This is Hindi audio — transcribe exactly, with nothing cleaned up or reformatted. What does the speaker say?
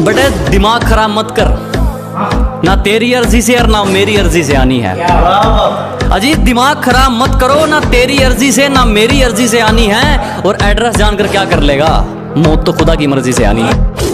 बड़े दिमाग खराब मत कर, ना तेरी अर्जी से और ना मेरी अर्जी से आनी है। अजी दिमाग खराब मत करो, ना तेरी अर्जी से ना मेरी अर्जी से आनी है। और एड्रेस जानकर क्या कर लेगा, मौत तो खुदा की मर्जी से आनी है।